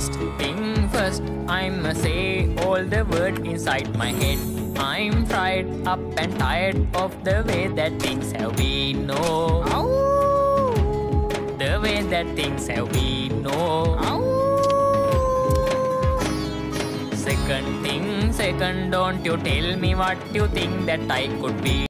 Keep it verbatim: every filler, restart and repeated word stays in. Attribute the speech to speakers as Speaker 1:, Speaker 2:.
Speaker 1: First thing first, I'ma say all the words inside my head. I'm fried up and tired of the way that things have been. No, the way that things have been. No. Second thing, second, don't you tell me what you think that I could be.